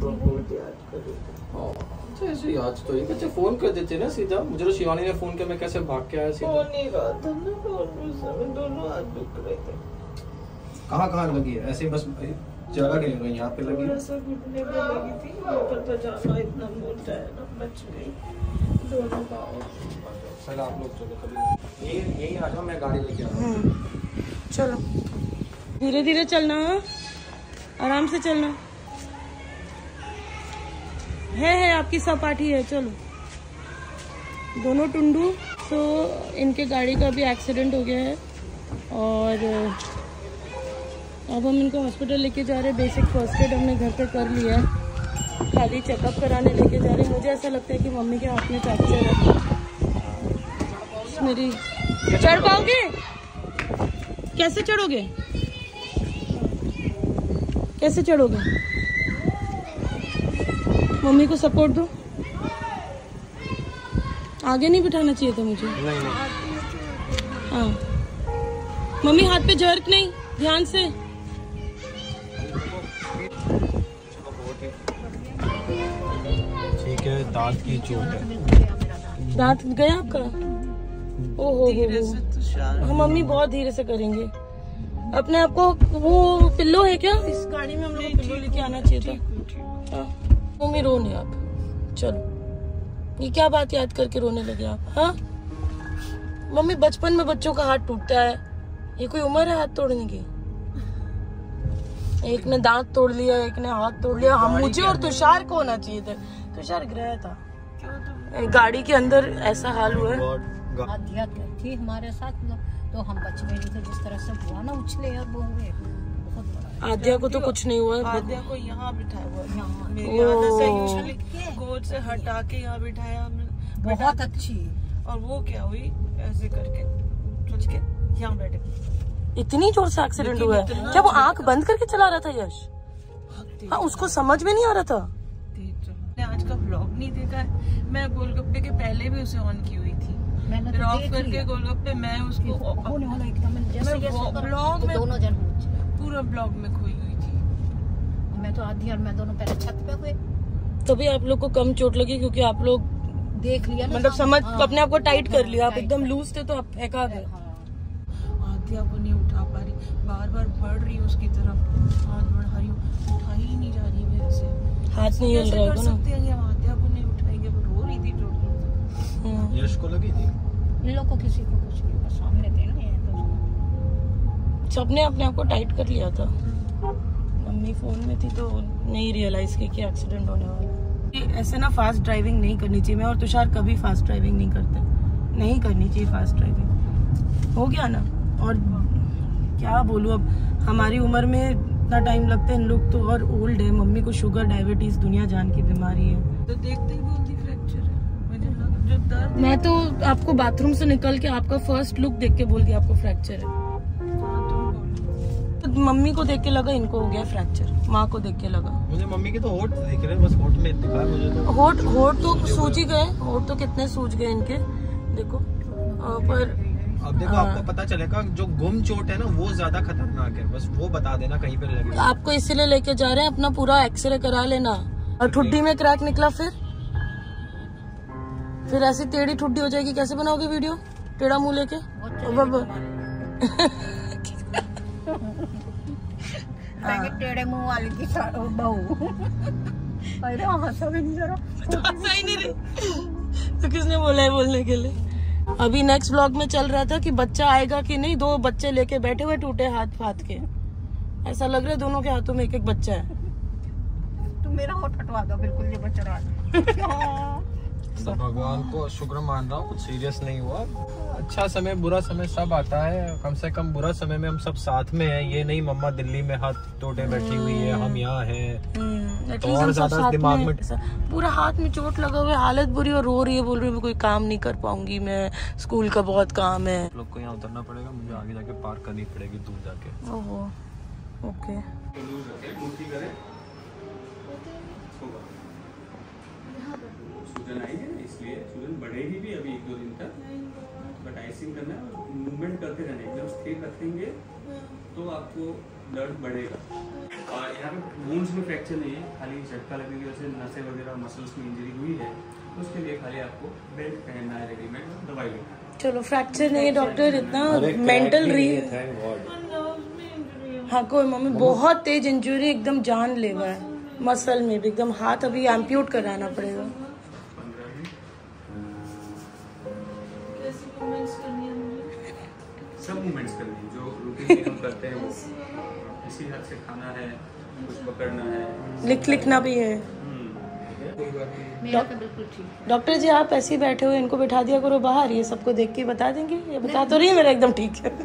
बहुत याद कर रही थी। अच्छा ऐसे याद तो एक अच्छा फोन कर देते ना सीधा। मुझे तो शिवानी ने फोन किया, मैं कैसे भाग के आया सीधा। फोन नहीं रहा था ना, फोन उस समय दोनों हाथ दुख रहे थे। कहाँ लगी है? ऐसे बस जगह नहीं लगी, यहाँ पे लगी। ऐसा घुटने पे लगी थी, ऊपर तो जाना इतना मोटा है ना, बच गई दोनों पाँव। चलो आप लोग चलो कभी यही आ जाओ, मैं गाड़ी लेके आता हूँ। चलो धीरे धीरे चलना, आराम से चलना। है आपकी सपाटी है। चलो दोनों टुंडू। तो इनके गाड़ी का भी एक्सीडेंट हो गया है और अब हम इनको हॉस्पिटल लेके जा रहे हैं। बेसिक फर्स्ट एड हमने घर पे कर लिया है, खाली चेकअप कराने लेके जा रहे हैं। मुझे ऐसा लगता है कि मम्मी के हाथ में फ्रैक्चर है। मेरी चढ़ पाओगे? कैसे चढ़ोगे? कैसे चढ़ोगे? मम्मी को सपोर्ट दो। आगे नहीं बिठाना चाहिए था मुझे। नहीं। हाँ मम्मी हाथ पे झर्क नहीं, ध्यान से। ठीक है, दांत की चोट है। दांत गया आपका? ओहो हो। मम्मी बहुत धीरे से करेंगे। अपने आप को वो पिल्लो है क्या? इस गाड़ी में हम लोग पिल्लो लेके आना चाहिए था। मम्मी रो नहीं आप। चलो ये क्या बात याद करके रोने लगे आप? हाँ मम्मी बचपन में बच्चों का हाथ टूटता है, ये कोई उम्र है हाथ तोड़ने की? एक ने दांत तोड़ लिया, एक ने हाथ तोड़ लिया। हम मुझे और तुषार को होना चाहिए था। तुषार ग्रह था। गाड़ी के अंदर ऐसा हाल हुआ है। आद्या थी हमारे साथ, तो हम बच गए नहीं थे। जिस तरह से हुआ ना, उछले और वो हुए, बहुत बड़ा। आद्या को तो कुछ नहीं हुआ। आद्या को यहाँ बिठाया हुआ, यहाँ मेरी आदत से यूजुअली गोद से हटा के यहाँ बिठाया। बहुत अच्छी। और वो क्या हुई, ऐसे करके सोच के यहाँ बैठे। इतनी जोर से एक्सीडेंट हुआ है। क्या वो आंख बंद करके चला रहा था यश? हाँ उसको समझ में नहीं आ रहा था। मैंने आज का व्लॉग नहीं देखा है। मैं गोलगप्पे के पहले भी उसे ऑन की हुई थी। मैंने फिर तो ऑफ करके गोलगप्पे मैं उसको ब्लॉग में दोनों जन पूरा ब्लॉग में खोई हुई थी। मैं तो आधी और मैं दोनों पहले छत पे हुए। तभी आप लोग को कम चोट लगी क्योंकि आप लोग देख लिया ना, मतलब समझ अपने आप को टाइट कर लिया। आप एकदम लूज थे तो आप फेंका गए। आद्या को नहीं उठा पा रही, बार बार बढ़ रही उसकी तरफ, हाथ बढ़ा रही हूँ, उठा ही नहीं जा रही मेरे से। हाथ नहीं हिल रहा होगा ना। हम आद्या को नहीं उठाएंगे, वो रो रही थी जोर से। यश को लगी थी? इन लोग को किसी को कुछ नहीं, बस सामने थे ना ये तो। सबने अपने आप को टाइट कर लिया था। मम्मी फोन में थी तो नहीं रियलाइज की कि एक्सीडेंट होने वाला है। ऐसे ना फास्ट ड्राइविंग नहीं करनी चाहिए। मैं और तुषार कभी फास्ट ड्राइविंग नहीं करते, नहीं करनी चाहिए फास्ट ड्राइविंग। हो गया ना। और क्या बोलूं, अब हमारी उम्र में इतना टाइम लगता है, इन लोग तो और ओल्ड है। मम्मी को शुगर, डायबिटीज, दुनिया जान की बीमारी है। तो देखते ही बोलती फ्रैक्चर है। मुझे लगा जो दर्द, मैं तो आपको बाथरूम से निकल के आपका फर्स्ट लुक देख के बोलती आपको फ्रैक्चर है। तो मम्मी को देख के लगा इनको हो गया फ्रैक्चर, माँ को देख के लगा। मुझे मम्मी के तो होठ दिख रहे हैं, बस होठ में दिखा है मुझे तो। होठ तो सूज ही गए। होठ तो कितने सूज गए इनके, देखो। पर अब देखो आपको पता चलेगा, जो गुम चोट है ना वो ज्यादा खतरनाक है। बस वो बता देना कहीं पे लगे। आपको इसीलिए लेके जा रहे हैं, अपना पूरा एक्सरे करा लेना। और ठुड्डी में क्रैक निकला, फिर ऐसी टेढ़ी ठुड्डी हो जाएगी। कैसे बनाओगे वीडियो टेढ़ा मुंह लेके? टेढ़े मुंह वाली की बहू। अरे हंसो भी नहीं जरा। तो किसने बोला है बोलने के लिए? अभी नेक्स्ट व्लॉग में चल रहा था कि बच्चा आएगा कि नहीं। 2 बच्चे लेके बैठे हुए टूटे हाथ के। ऐसा लग रहा है दोनों के हाथों में एक बच्चा है। तू मेरा होठ हटवा दो, बिल्कुल ये बच्चा रहा। तो भगवान को शुक्र मान रहा हूँ, कुछ सीरियस नहीं हुआ। अच्छा समय बुरा समय सब आता है, कम से कम बुरा समय में हम सब साथ में हैं। ये नहीं मम्मा दिल्ली में हाथ तोड़े बैठी हुई है, हम यहाँ हैं। तो और ज्यादा दिमाग में पूरा हाथ में चोट लगा हुआ है, हालत बुरी, और रो रही है, बोल रही है मैं कोई काम नहीं कर पाऊंगी, मैं स्कूल का बहुत काम है। लोग को यहाँ उतरना पड़ेगा, मुझे आगे जाके पार करनी पड़ेगी दूर जाके। ओहो ओके। सूजन आएगी ना, इसलिए सूजन बढ़ेगी भी अभी 1-2 दिन तक, बट आइसिंग करना है और मूवमेंट करते रहना। एकदम स्थिर रखेंगे तो आपको दर्द बढ़ेगा। और यहाँ पे बोन्स में फ्रैक्चर नहीं है, खाली झटका लगने की वजह से नसें वगैरह मसल्स में इंजरी हुई है, उसके लिए खाली आपको बेल्ट पहनना है रेडीमेड, दवाई लेना है। चलो फ्रैक्चर नहीं है डॉक्टर, इतना मेंटल री। हाँ कोई मम्मी बहुत तेज इंजरी, एकदम जानलेवा है मसल में भी, एकदम हाथ अभी एम्प्यूट कराना पड़ेगा। सब मूवमेंट्स करनी है जो रूटीन हम करते हैं, वो इसी हाथ से खाना है, कुछ पकड़ना है, लिखना भी है। मेरा तो बिल्कुल ठीक है। डॉक्टर जी आप ऐसे ही बैठे हुए, इनको बिठा दिया करो बाहर, ये सबको देख के बता देंगे। ये बता तो रही है मेरा एकदम ठीक है।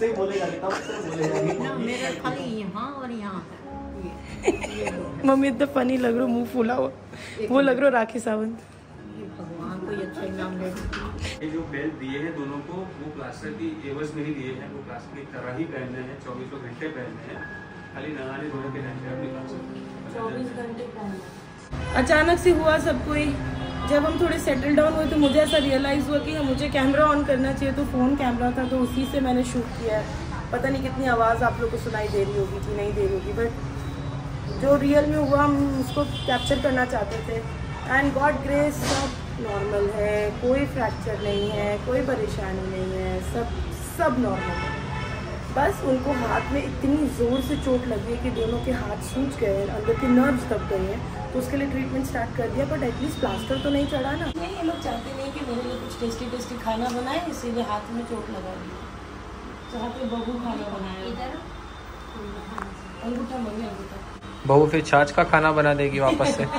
ना मेरा खाली यहाँ और यहाँ है। मम्मी इतना फनी लग रहा, मुंह फूला हुआ, वो लग रहा राखी सावंत। भगवान को ये अच्छा इनाम दे। ये जो बेल्ट दिए हैं दोनों को, वो प्लास्टर की एवज में ही दिए हैं, वो प्लास्टर की तरह ही पहनने हैं, 24 घंटे पहनने हैं, खाली नहाने धोने के टाइम पे आप निकाल सकते 24 घंटे पहनना। अचानक से हुआ सब कोई, जब हम थोड़े सेटल डाउन हुए तो मुझे ऐसा रियलाइज़ हुआ कि मुझे कैमरा ऑन करना चाहिए, तो फ़ोन कैमरा था तो उसी से मैंने शूट किया है। पता नहीं कितनी आवाज़ आप लोग को सुनाई दे रही होगी कि नहीं दे रही होगी, बट जो रियल में हुआ हम उसको कैप्चर करना चाहते थे। एंड गॉड ग्रेस सब नॉर्मल है, कोई फ्रैक्चर नहीं है, कोई परेशानी नहीं है, सब नॉर्मल है। बस उनको हाथ में इतनी ज़ोर से चोट लगी कि दोनों के हाथ सूज गए हैं, अंदर के नर्व्स दब गए हैं, तो उसके लिए ट्रीटमेंट स्टार्ट कर दिया, बट एटलीस्ट प्लास्टर तो नहीं चढ़ा ना। नहीं ये लोग चाहते नहीं कि मेरे लिए कुछ टेस्टी खाना बनाए, इसीलिए हाथ में चोट लगा दी। चाहते बहू खाना बनाया, अंगूठा मम्मी अंगूठा। बहू फिर छाछ का खाना बना देगी वापस से।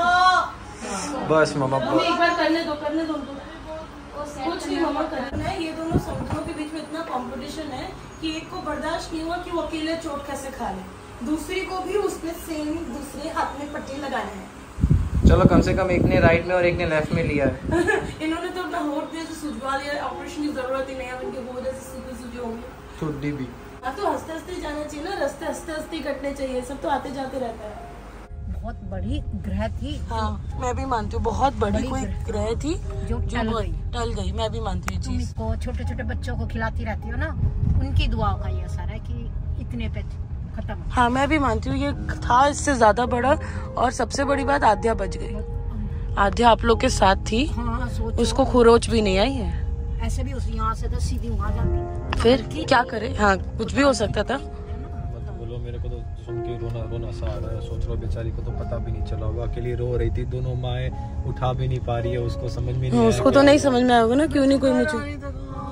बस मम्मा एक बार करने दो उनको, कुछ नहीं मम्मा करना है। ये दोनों संगठनों के बीच में इतना कंपटीशन है कि एक को बर्दाश्त नहीं हुआ कि वो अकेले चोट कैसे खा ले, दूसरी को भी उसने सेम दूसरे हाथ में पट्टी लगाना है। चलो कम से कम एक ने राइट में और एक ने लेफ्ट में लिया है। इन्होंने तो अपना होठ से सुजवा लिया, ऑपरेशन की जरूरत ही नहीं है, इनके होठ से सूजे होंगे। ठुड्डी भी। हाँ तो हंसते हंसते जाना चाहिए ना, रास्ते हंसते कटने चाहिए, सब तो आते जाते रहता है। बहुत बड़ी ग्रह थी। हाँ मैं भी मानती हूँ, बहुत बड़ी कोई ग्रह थी जो टल गई। मैं भी मानती हूँ चीज को। छोटे छोटे बच्चों को खिलाती रहती हो ना, उनकी दुआओं का ये असर है कि इतने पे खत्म। हाँ मैं भी मानती हूँ, ये था इससे ज्यादा बड़ा। और सबसे बड़ी बात आद्या बच गई। आद्या आप लोग के साथ थी। हाँ, उसको खुरोच भी नहीं आई है। ऐसे भी उसी यहाँ से तो सीधी वहाँ जाती। फिर क्या करे, हाँ कुछ भी हो सकता था। बोलो मेरे को तो सुन के रोना सा आ रहा है। सोच रहा बेचारी को तो पता भी नहीं चला होगा, अकेली रो रही थी, दोनों माएँ उठा भी नहीं पा रही है, उसको समझ में नहीं। उसको तो नहीं समझ में आया होगा ना, क्यों नहीं कोई मुझे।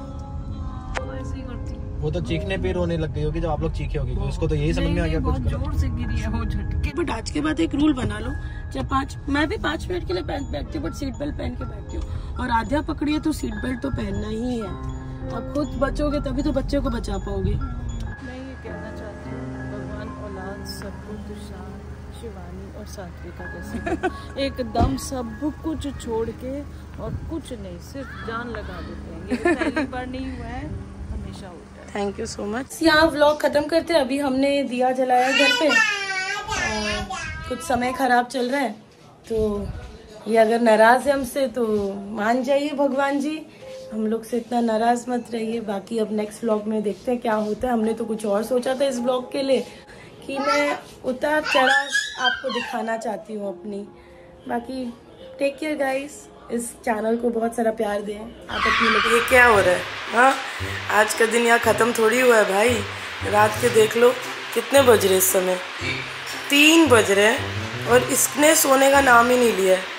वो तो चीखने पे रोने लग गई होगी जब आप लोग चीखे होगी, उसको तो यही समझ में आ गया कुछ जोर से गिरी है वो झटके। बट आज के बाद एक रूल बना लो, जब मैं भी 5 मिनट के लिए बैठती हूँ, बट सीट बेल्ट पहन के बैठती हूँ। और आद्या पकड़ी है तो सीट बेल्ट तो पहनना ही है। अब खुद बचोगे तभी तो बच्चे को बचा पाओगे। मैं ये कहना चाहती हूँ, भगवान औलाद सबको तुषार, शिवानी और सात्विका जैसे एकदम सब कुछ छोड़ के और कुछ नहीं, सिर्फ जान लगा देते हैं। ये पहली बार नहीं हुआ है, हमेशा होता है। Thank you so much. यहाँ व्लॉग खत्म करते हैं। अभी हमने दिया जलाया घर पे, कुछ समय खराब चल रहा है, तो ये अगर नाराज है हमसे तो मान जाइए भगवान जी, हम लोग से इतना नाराज मत रहिए। बाकी अब नेक्स्ट व्लॉग में देखते हैं क्या होता है। हमने तो कुछ और सोचा था इस व्लॉग के लिए, कि मैं उतार चढ़ाव आपको दिखाना चाहती हूँ अपनी। बाकी टेक केयर गाइस, इस चैनल को बहुत सारा प्यार दें आप अपनी लोग। ये क्या हो रहा है? हाँ आज का दिन यहाँ ख़त्म थोड़ी हुआ है भाई, रात के देख लो कितने बज रहे इस समय, 3 बज रहे हैं और इसने सोने का नाम ही नहीं लिया है।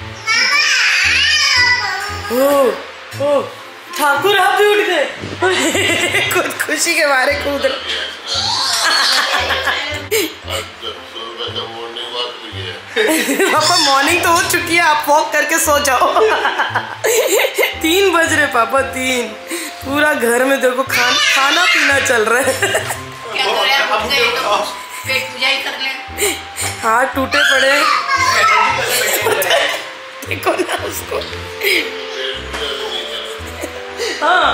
ओ ठाकुर आप भी उठ गए। खुद खुशी के मारे कूद रहे। पापा मॉर्निंग तो हो चुकी है, आप वॉक करके सो जाओ। 3 बज रहे पापा, 3। पूरा घर में देखो खाना पीना चल रहा है। पेट पूजा ही कर ले। हाथ टूटे पड़े, देखो ना उसको। हाँ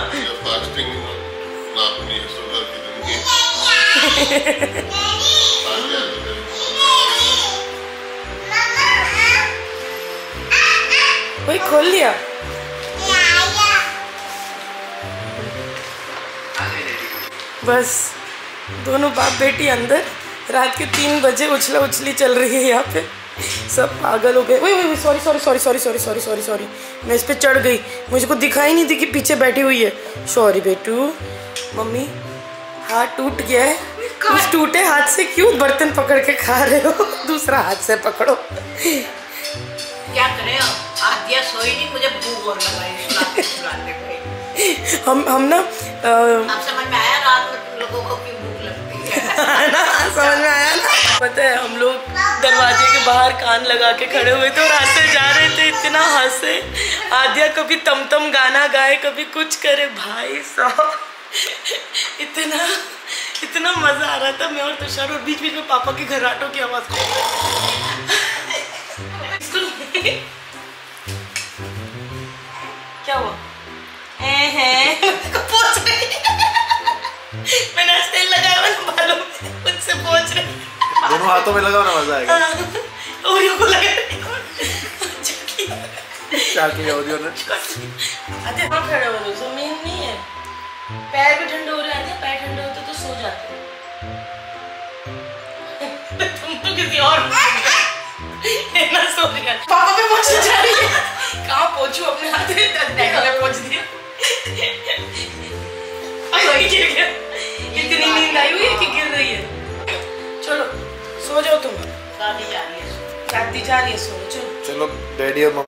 वही खोल लिया। बस दोनों बाप बेटी अंदर, रात के 3 बजे उछला उछली चल रही है यहाँ पे, सब पागल हो गए। वही sorry sorry sorry sorry sorry sorry sorry sorry, मैं इस पे चढ़ गई, मुझको दिखाई नहीं दी कि पीछे बैठी हुई है। सॉरी बेटू। मम्मी हाथ टूट गया है। उस टूटे हाथ से क्यों बर्तन पकड़ के खा रहे हो? दूसरा हाथ से पकड़ो। क्या करें, आदिया सोई नहीं, मुझे भूख और लगाई। हम ना अब समझ में आया रात में तुम लोगों को क्यों भूख लगती है। ना समझ में आया ना। पता है हम लोग दरवाजे के बाहर कान लगा के खड़े हुए थे और हंसे जा रहे थे, इतना हंसे। आदिया कभी तमतम गाना गाए, कभी कुछ करे, भाई साहब इतना मजा आ रहा था। मैं और तुषार, और बीच बीच में पापा के घराटों की आवाज। क्या हुआ? मैंने आज तेल लगाया मैंने बालों में, मुझसे पूछ रहे। दोनों हाथों में लगाओ ना, मजा आएगा। ओरियो को लगा क्या किया ओरियो ने? अरे हाँ खड़े हो रहे हो, जमीन नहीं है, पैर भी ठंडे हो रहे हैं। पैर ठंडे होते तो सो जाते। तुम तो किसी और ना सो रही है। पापा पे पहुंचने जा रही है। कहाँ पहुंचू? अपने हाथ में पहुंच दिया। गिर गया। इतनी नींद आई हुई है कि गिर रही है। चलो सो जाओ तुम। दादी जा रही है, सो चलो। चलो डैडी और